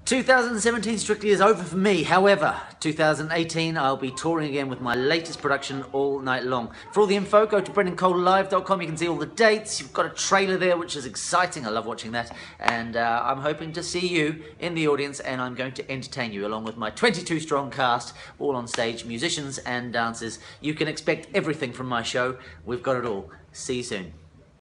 2017 Strictly is over for me. However, 2018 I'll be touring again with my latest production all night long. For all the info, go to brendancolelive.com. You can see all the dates. You've got a trailer there, which is exciting. I love watching that. And I'm hoping to see you in the audience, and I'm going to entertain you along with my 22 strong cast, all on stage, musicians and dancers. You can expect everything from my show. We've got it all. See you soon.